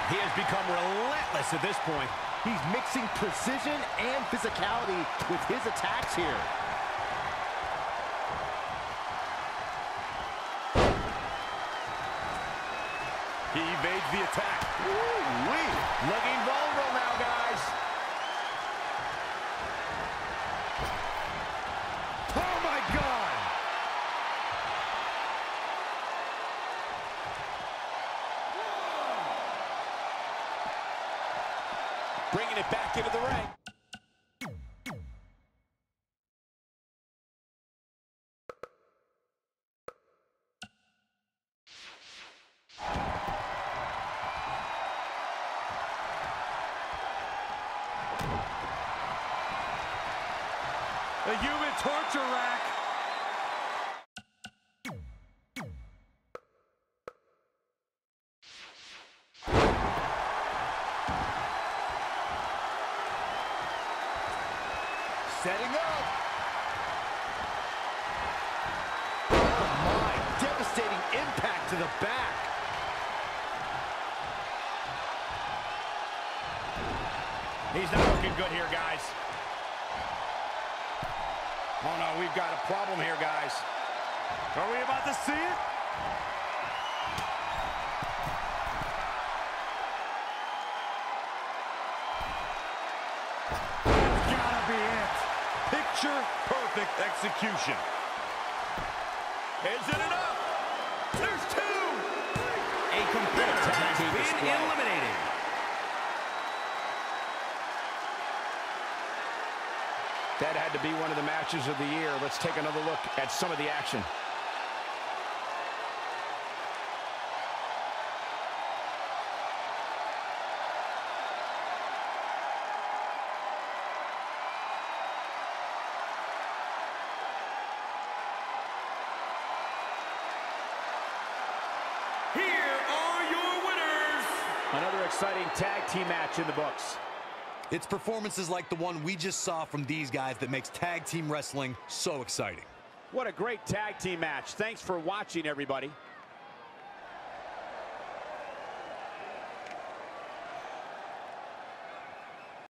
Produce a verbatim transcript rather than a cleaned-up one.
He has become relentless at this point. He's mixing precision and physicality with his attacks here. He evades the attack. Woo-wee. Looking vulnerable now, guys. Oh, my God. Bringing it back into the ring. A human torture rack. Setting up. Oh my, devastating impact to the back. He's not looking good here, guys. Oh, no, we've got a problem here, guys. Are we about to see it? That's gotta be it. Picture-perfect execution. Isn't it enough? There's two! A competitor has been eliminated. That had to be one of the matches of the year. Let's take another look at some of the action. Here are your winners. Another exciting tag team match in the books. It's performances like the one we just saw from these guys that makes tag team wrestling so exciting. What a great tag team match. Thanks for watching, everybody.